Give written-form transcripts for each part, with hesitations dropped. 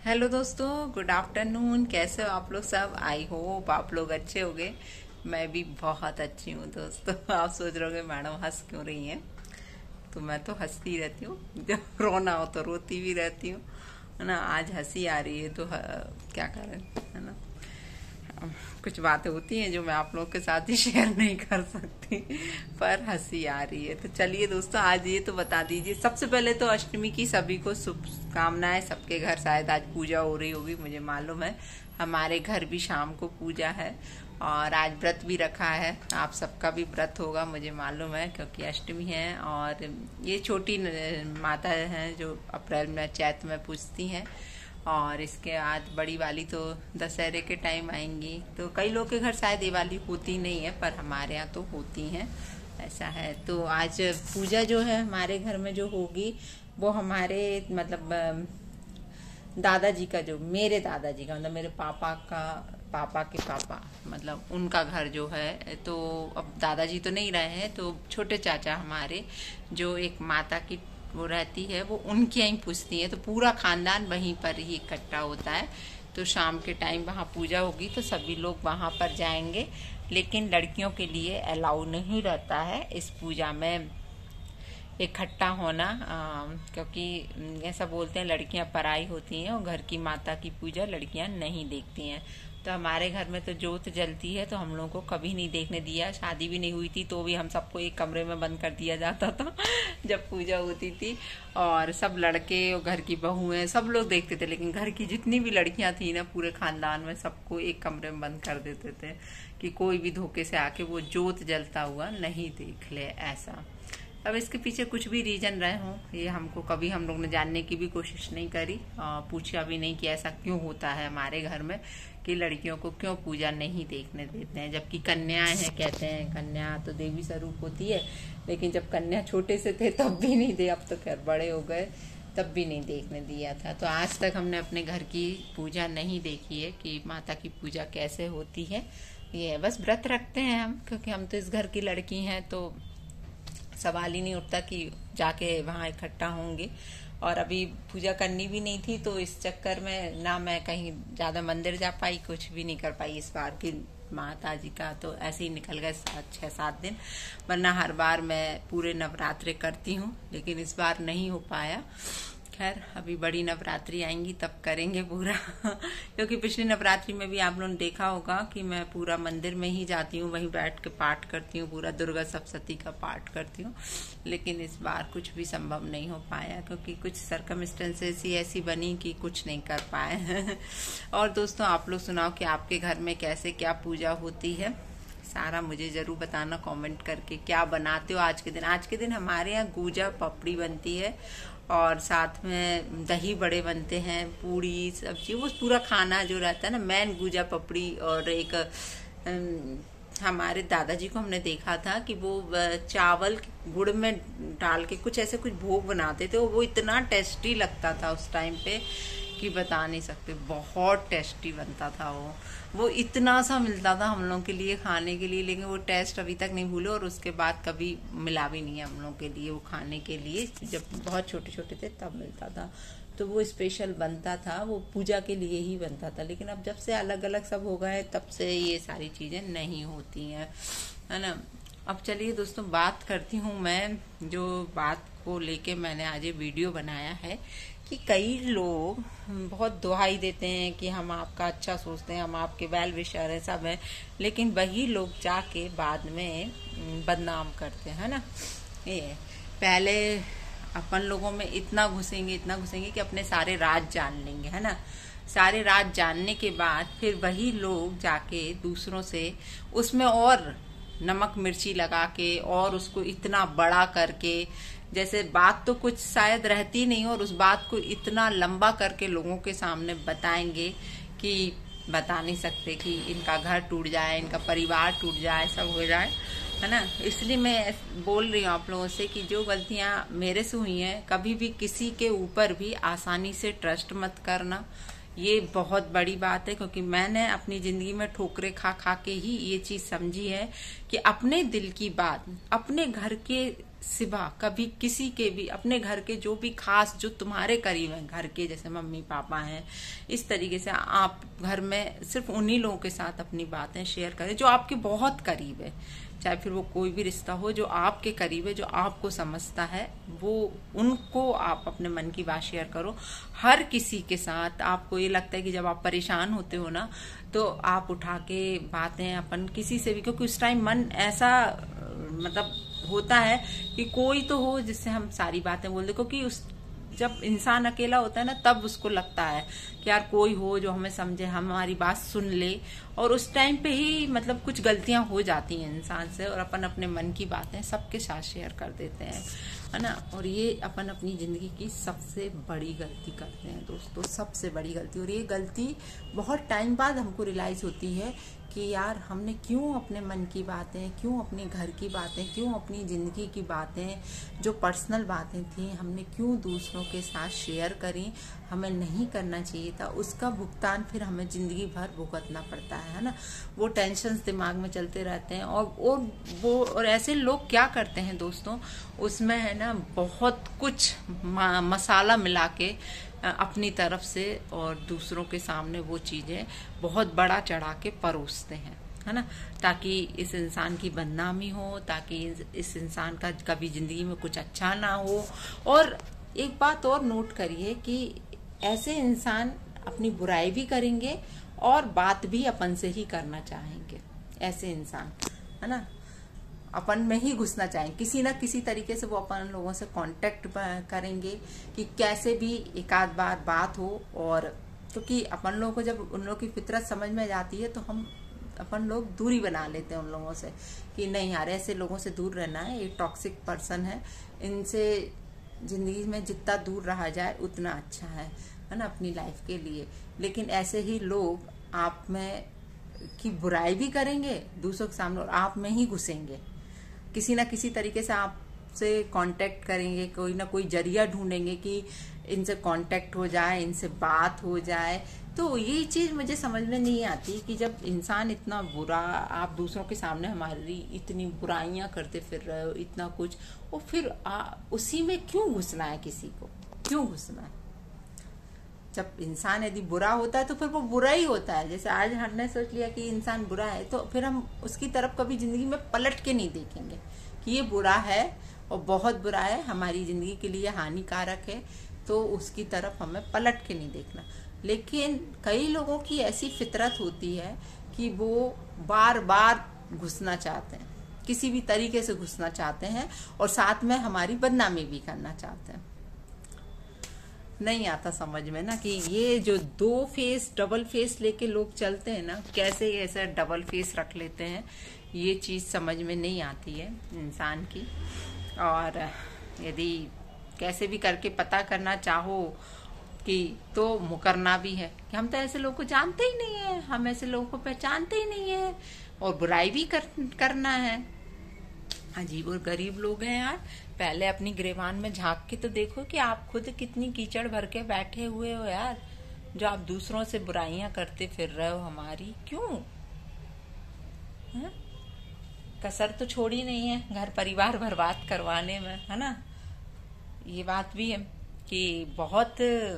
Hello दोस्तों, good afternoon. कैसे हो आप लोग सब? आई होप आप लोग अच्छे होंगे। मैं भी बहुत अच्छी हूँ दोस्तों। आप सोच रहे होंगे मैडम हंस क्यों रही हैं। तो मैं तो हंसती रहती हूँ, जब रोना हो तो रोती भी रहती हूँ, है ना। आज हंसी आ रही है तो क्या करें, है ना। कुछ बातें होती हैं जो मैं आप लोगों के साथ ही शेयर नहीं कर सकती, पर हंसी आ रही है। तो चलिए दोस्तों, आज ये तो बता दीजिए, सबसे पहले तो अष्टमी की सभी को शुभकामनाएं। सबके घर शायद आज पूजा हो रही होगी, मुझे मालूम है। हमारे घर भी शाम को पूजा है और आज व्रत भी रखा है। आप सबका भी व्रत होगा मुझे मालूम है, क्योंकि अष्टमी है। और ये छोटी माता है जो अप्रैल में चैत में पूजती हैं, और इसके बाद बड़ी वाली तो दशहरे के टाइम आएंगी। तो कई लोग के घर शायद दिवाली होती नहीं है, पर हमारे यहाँ तो होती हैं, ऐसा है। तो आज पूजा जो है हमारे घर में जो होगी, वो हमारे मतलब दादाजी का, जो मेरे दादाजी का मतलब मेरे पापा के पापा, मतलब उनका घर जो है। तो अब दादाजी तो नहीं रहे हैं, तो छोटे चाचा हमारे जो एक माता की वो रहती है, वो उनके यहीं पूछती है। तो पूरा खानदान वहीं पर ही इकट्ठा होता है। तो शाम के टाइम वहाँ पूजा होगी तो सभी लोग वहाँ पर जाएंगे, लेकिन लड़कियों के लिए अलाउ नहीं रहता है इस पूजा में इकट्ठा होना, क्योंकि ऐसा बोलते हैं लड़कियां पराई होती हैं और घर की माता की पूजा लड़कियां नहीं देखती हैं। तो हमारे घर में तो जोत जलती है, तो हम लोगों को कभी नहीं देखने दिया। शादी भी नहीं हुई थी तो भी हम सबको एक कमरे में बंद कर दिया जाता था जब पूजा होती थी। और सब लड़के और घर की बहुएं सब लोग देखते थे, लेकिन घर की जितनी भी लड़कियां थी ना, पूरे खानदान में सबको एक कमरे में बंद कर देते थे कि कोई भी धोखे से आके वो जोत जलता हुआ नहीं देख ले, ऐसा। अब इसके पीछे कुछ भी रीजन रहे हों, ये हमको कभी हम लोग ने जानने की भी कोशिश नहीं करी, पूछा भी नहीं कि ऐसा क्यों होता है हमारे घर में कि लड़कियों को क्यों पूजा नहीं देखने देते हैं। जबकि कन्याएं हैं, कहते हैं कन्या तो देवी स्वरूप होती है, लेकिन जब कन्या छोटे से थे तब भी नहीं दे, अब तो खैर बड़े हो गए तब भी नहीं देखने दिया था। तो आज तक हमने अपने घर की पूजा नहीं देखी है कि माता की पूजा कैसे होती है। ये बस व्रत रखते हैं हम, क्योंकि हम तो इस घर की लड़की हैं, तो सवाल ही नहीं उठता कि जाके वहाँ इकट्ठा होंगे। और अभी पूजा करनी भी नहीं थी, तो इस चक्कर में ना मैं कहीं ज्यादा मंदिर जा पाई, कुछ भी नहीं कर पाई इस बार की माता जी का। तो ऐसे ही निकल गए 6-7 दिन, वरना हर बार मैं पूरे नवरात्रे करती हूँ, लेकिन इस बार नहीं हो पाया। खैर अभी बड़ी नवरात्रि आएंगी तब करेंगे पूरा क्योंकि पिछली नवरात्रि में भी आप लोगों ने देखा होगा कि मैं पूरा मंदिर में ही जाती हूँ, वहीं बैठ के पाठ करती हूँ, पूरा दुर्गा सप्तशती का पाठ करती हूँ। लेकिन इस बार कुछ भी संभव नहीं हो पाया, क्योंकि कुछ सर्कमस्टेंसेस ही ऐसी बनी कि कुछ नहीं कर पाए और दोस्तों, आप लोग सुनाओ कि आपके घर में कैसे क्या पूजा होती है, सारा मुझे जरूर बताना कमेंट करके। क्या बनाते हो आज के दिन? आज के दिन हमारे यहाँ गुजा पपड़ी बनती है, और साथ में दही बड़े बनते हैं, पूड़ी सब्जी, वो पूरा खाना जो रहता है ना, मैन गुजा पपड़ी। और एक हमारे दादाजी को हमने देखा था कि वो चावल गुड़ में डाल के कुछ ऐसे कुछ भोग बनाते थे, वो इतना टेस्टी लगता था उस टाइम पे कि बता नहीं सकते, बहुत टेस्टी बनता था वो इतना सा मिलता था हम लोग के लिए खाने के लिए, लेकिन वो टेस्ट अभी तक नहीं भूले, और उसके बाद कभी मिला भी नहीं है हम लोग के लिए वो खाने के लिए। जब बहुत छोटे छोटे थे तब मिलता था, तो वो स्पेशल बनता था, वो पूजा के लिए ही बनता था। लेकिन अब जब से अलग अलग सब हो गए, तब से ये सारी चीजें नहीं होती हैं, है ना। अब चलिए दोस्तों, बात करती हूँ मैं, जो बात को लेके मैंने आज ये वीडियो बनाया है कि कई लोग बहुत दुहाई देते हैं कि हम आपका अच्छा सोचते हैं, हम आपके वेल विशर हैं, सब है, लेकिन वही लोग जाके बाद में बदनाम करते हैं ना। ये पहले अपन लोगों में इतना घुसेंगे कि अपने सारे राज जान लेंगे, है ना। सारे राज जानने के बाद फिर वही लोग जाके दूसरों से उसमें और नमक मिर्ची लगा के और उसको इतना बड़ा करके, जैसे बात तो कुछ शायद रहती नहीं, और उस बात को इतना लंबा करके लोगों के सामने बताएंगे कि बता नहीं सकते, कि इनका घर टूट जाए, इनका परिवार टूट जाए, सब हो जाए, है ना। इसलिए मैं बोल रही हूँ आप लोगों से कि जो गलतियां मेरे से हुई हैं, कभी भी किसी के ऊपर भी आसानी से ट्रस्ट मत करना। ये बहुत बड़ी बात है, क्योंकि मैंने अपनी जिंदगी में ठोकरे खा खा के ही ये चीज समझी है कि अपने दिल की बात अपने घर के सिवा कभी किसी के भी, अपने घर के जो भी खास जो तुम्हारे करीब हैं, घर के जैसे मम्मी पापा हैं, इस तरीके से आप घर में सिर्फ उन्हीं लोगों के साथ अपनी बातें शेयर करें जो आपके बहुत करीब है। चाहे फिर वो कोई भी रिश्ता हो जो आपके करीब है, जो आपको समझता है, वो उनको आप अपने मन की बात शेयर करो। हर किसी के साथ आपको ये लगता है कि जब आप परेशान होते हो ना, तो आप उठा के बातें अपन किसी से भी, क्योंकि उस टाइम मन ऐसा मतलब होता है कि कोई तो हो जिससे हम सारी बातें बोल दे, क्योंकि उस जब इंसान अकेला होता है ना, तब उसको लगता है कि यार कोई हो जो हमें समझे, हमारी बात सुन ले। और उस टाइम पे ही मतलब कुछ गलतियां हो जाती हैं इंसान से, और अपन अपने मन की बातें सबके साथ शेयर कर देते हैं, है ना। और ये अपन अपनी जिंदगी की सबसे बड़ी गलती करते हैं दोस्तों, सबसे बड़ी गलती। और ये गलती बहुत टाइम बाद हमको रियलाइज होती है कि यार हमने क्यों अपने मन की बातें, क्यों अपने घर की बातें, क्यों अपनी जिंदगी की बातें, जो पर्सनल बातें थी, हमने क्यों दूसरों के साथ शेयर करी। हमें नहीं करना चाहिए था। उसका भुगतान फिर हमें जिंदगी भर भुगतना पड़ता है ना। वो टेंशन्स दिमाग में चलते रहते हैं। और ऐसे लोग क्या करते हैं दोस्तों, उसमें है ना बहुत कुछ मसाला मिला के अपनी तरफ से और दूसरों के सामने वो चीजें बहुत बड़ा चढ़ा के परोसते हैं, है ना, ताकि इस इंसान की बदनामी हो, ताकि इस इंसान का कभी जिंदगी में कुछ अच्छा ना हो। और एक बात और नोट करिए कि ऐसे इंसान अपनी बुराई भी करेंगे और बात भी अपन से ही करना चाहेंगे। ऐसे इंसान, है ना, अपन में ही घुसना चाहेंगे, किसी ना किसी तरीके से वो अपन लोगों से कांटेक्ट करेंगे कि कैसे भी एक आध बार बात हो। और क्योंकि अपन लोगों को जब उन लोगों की फितरत समझ में जाती है, तो अपन लोग दूरी बना लेते हैं उन लोगों से कि नहीं यार, ऐसे लोगों से दूर रहना है, ये टॉक्सिक पर्सन है, इनसे जिंदगी में जितना दूर रहा जाए उतना अच्छा है ना, अपनी लाइफ के लिए। लेकिन ऐसे ही लोग आप में की बुराई भी करेंगे दूसरों के सामने, और आप में ही घुसेंगे, किसी ना किसी तरीके से आपसे कांटेक्ट करेंगे, कोई ना कोई जरिया ढूंढेंगे कि इनसे कांटेक्ट हो जाए, इनसे बात हो जाए। तो ये चीज मुझे समझ में नहीं आती कि जब इंसान इतना बुरा, आप दूसरों के सामने हमारी इतनी बुराइयां करते फिर रहे हो, इतना कुछ, और फिर उसी में क्यों घुसना है, किसी को क्यों घुसना है। जब इंसान यदि बुरा होता है तो फिर वो बुरा ही होता है। जैसे आज हमने सोच लिया कि इंसान बुरा है, तो फिर हम उसकी तरफ कभी जिंदगी में पलट के नहीं देखेंगे कि ये बुरा है और बहुत बुरा है, हमारी जिंदगी के लिए हानिकारक है, तो उसकी तरफ हमें पलट के नहीं देखना। लेकिन कई लोगों की ऐसी फितरत होती है कि वो बार बार घुसना चाहते हैं, किसी भी तरीके से घुसना चाहते हैं, और साथ में हमारी बदनामी भी करना चाहते हैं। नहीं आता समझ में ना कि ये जो दो फेस, डबल फेस लेके लोग चलते हैं ना, कैसे ऐसा डबल फेस रख लेते हैं, ये चीज समझ में नहीं आती है इंसान की। और यदि कैसे भी करके पता करना चाहो कि, तो मुकरना भी है कि हम तो ऐसे लोगों को जानते ही नहीं है, हम ऐसे लोगों को पहचानते ही नहीं है, और बुराई भी करना है। अजीब और गरीब लोग हैं यार। पहले अपनी गिरेबान में झांक के तो देखो कि आप खुद कितनी कीचड़ भर के बैठे हुए हो यार, जो आप दूसरों से बुराइयां करते फिर रहे हो हमारी। क्यों है? कसर तो छोड़ी नहीं है घर परिवार बर्बाद करवाने में, है ना। ये बात भी है कि बहुत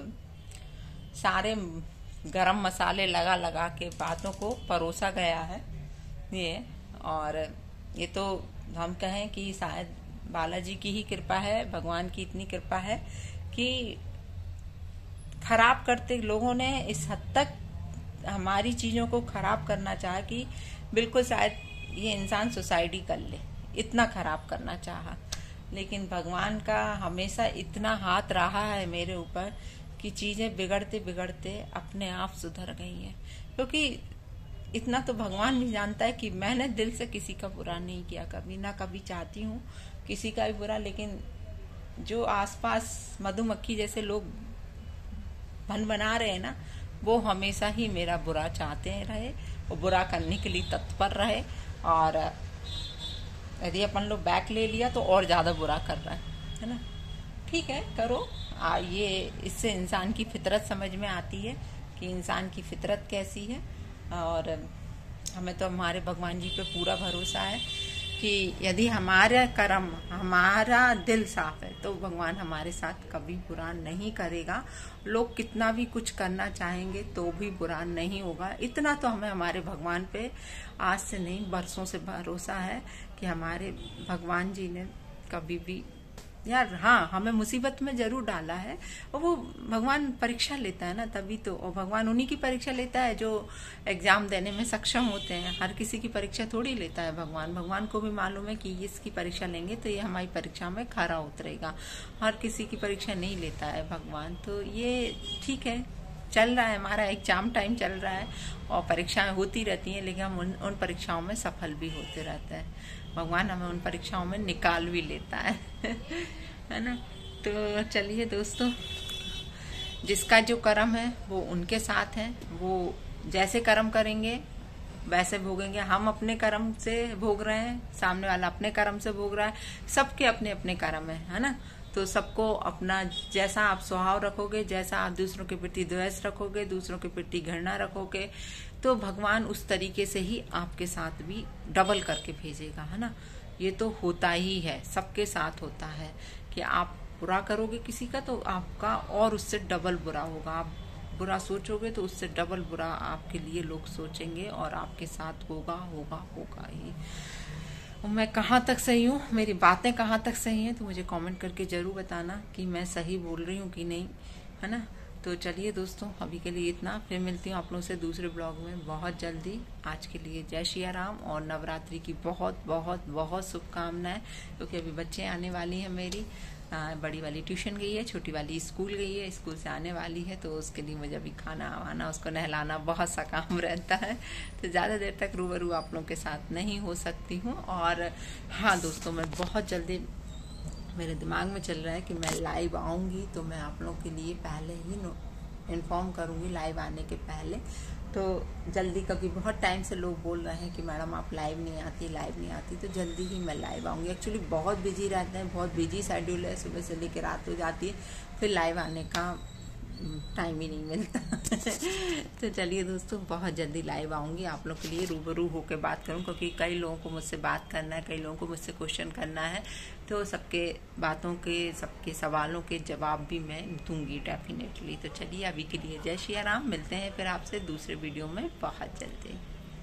सारे गरम मसाले लगा लगा के बातों को परोसा गया है ये। और ये तो हम कहें कि शायद बालाजी की ही कृपा है, भगवान की इतनी कृपा है कि खराब करते लोगों ने इस हद तक हमारी चीजों को खराब करना चाहा कि बिल्कुल शायद ये इंसान सुसाइड ही कर ले, इतना खराब करना चाहा। लेकिन भगवान का हमेशा इतना हाथ रहा है मेरे ऊपर कि चीजें बिगड़ते बिगड़ते अपने आप सुधर गई हैं। क्योंकि इतना तो भगवान भी जानता है कि मैंने दिल से किसी का बुरा नहीं किया, कभी ना कभी चाहती हूँ किसी का भी बुरा। लेकिन जो आसपास मधुमक्खी जैसे लोग भन बना रहे हैं ना, वो हमेशा ही मेरा बुरा चाहते रहे, वो बुरा करने के लिए तत्पर रहे। और यदि अपन लोग बैक ले लिया तो और ज्यादा बुरा कर रहा है ना। ठीक है, करो। ये इससे इंसान की फितरत समझ में आती है कि इंसान की फितरत कैसी है। और हमें तो हमारे भगवान जी पे पूरा भरोसा है कि यदि हमारा कर्म, हमारा दिल साफ है तो भगवान हमारे साथ कभी बुरा नहीं करेगा। लोग कितना भी कुछ करना चाहेंगे तो भी बुरा नहीं होगा। इतना तो हमें हमारे भगवान पे आज से नहीं बरसों से भरोसा है कि हमारे भगवान जी ने कभी भी, यार हाँ, हमें मुसीबत में जरूर डाला है और वो भगवान परीक्षा लेता है ना, तभी तो। और भगवान उन्हीं की परीक्षा लेता है जो एग्जाम देने में सक्षम होते हैं। हर किसी की परीक्षा थोड़ी लेता है भगवान। भगवान को भी मालूम है कि इसकी परीक्षा लेंगे तो ये हमारी परीक्षा में खरा उतरेगा। हर किसी की परीक्षा नहीं लेता है भगवान। तो ये ठीक है, चल रहा है, हमारा एग्जाम टाइम चल रहा है और परीक्षाएं होती रहती हैं, लेकिन हम उन परीक्षाओं में सफल भी होते रहते हैं। भगवान हमें उन परीक्षाओं में निकाल भी लेता है है ना। तो चलिए दोस्तों, जिसका जो कर्म है वो उनके साथ है। वो जैसे कर्म करेंगे वैसे भोगेंगे। हम अपने कर्म से भोग रहे हैं, सामने वाला अपने कर्म से भोग रहा है। सबके अपने अपने कर्म है ना। तो सबको अपना, जैसा आप स्वभाव रखोगे, जैसा आप दूसरों के प्रति द्वेष रखोगे, दूसरों के प्रति घृणा रखोगे, तो भगवान उस तरीके से ही आपके साथ भी डबल करके भेजेगा, है ना। ये तो होता ही है, सबके साथ होता है कि आप बुरा करोगे किसी का तो आपका और उससे डबल बुरा होगा। आप बुरा सोचोगे तो उससे डबल बुरा आपके लिए लोग सोचेंगे और आपके साथ होगा होगा होगा ही। मैं कहाँ तक सही हूँ, मेरी बातें कहाँ तक सही हैं, तो मुझे कमेंट करके जरूर बताना कि मैं सही बोल रही हूँ कि नहीं, है ना। तो चलिए दोस्तों, अभी के लिए इतना। फिर मिलती हूँ आप लोगों से दूसरे ब्लॉग में बहुत जल्दी। आज के लिए जय सिया राम और नवरात्रि की बहुत बहुत बहुत शुभकामनाएं, क्योंकि अभी बच्चे आने वाली हैं मेरी। बड़ी वाली ट्यूशन गई है, छोटी वाली स्कूल गई है, स्कूल से आने वाली है, तो उसके लिए मुझे अभी खाना वाना, उसको नहलाना, बहुत सा काम रहता है। तो ज़्यादा देर तक रूबरू आप लोगों के साथ नहीं हो सकती हूँ। और हाँ दोस्तों, मैं बहुत जल्दी, मेरे दिमाग में चल रहा है कि मैं लाइव आऊँगी, तो मैं आप लोगों के लिए पहले ही इन्फॉर्म करूँगी लाइव आने के पहले। तो जल्दी, क्योंकि बहुत टाइम से लोग बोल रहे हैं कि मैडम आप लाइव नहीं आती, तो जल्दी ही मैं लाइव आऊँगी। एक्चुअली बहुत बिजी रहते हैं, बहुत बिजी शेड्यूल है, सुबह से लेकर रात हो जाती है, फिर लाइव आने का टाइम ही नहीं मिलता तो चलिए दोस्तों, बहुत जल्दी लाइव आऊँगी, आप लोग के लिए रूबरू होकर बात करूँ, क्योंकि कई लोगों को मुझसे बात करना है, कई लोगों को मुझसे क्वेश्चन करना है। तो सबके बातों के, सबके सवालों के जवाब भी मैं दूंगी डेफिनेटली। तो चलिए अभी के लिए जय सिया राम, मिलते हैं फिर आपसे दूसरे वीडियो में बहुत जल्दी।